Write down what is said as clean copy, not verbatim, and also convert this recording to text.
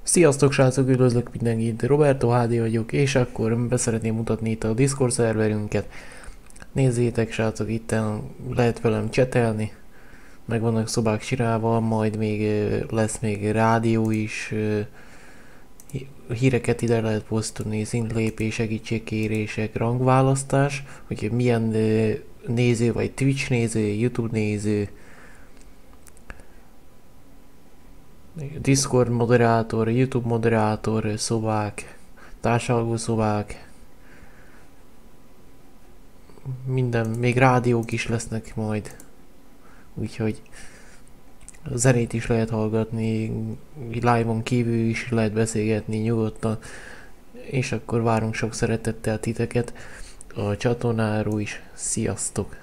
Sziasztok srácok, üdvözlök mindenkit, Roberto HD vagyok, és akkor beszeretném mutatni itt a Discord szerverünket. Nézzétek srácok, itt lehet velem csetelni, meg vannak szobák csinálva, majd még lesz még rádió is, híreket ide lehet posztolni, szintlépés, segítségkérések, rangválasztás, hogy milyen néző vagy Twitch néző, YouTube néző, Discord moderátor, YouTube moderátor, szobák, társalgó szobák, minden, még rádiók is lesznek majd, úgyhogy zenét is lehet hallgatni, live-on kívül is lehet beszélgetni nyugodtan, és akkor várunk sok szeretettel titeket a csatornáról is. Sziasztok!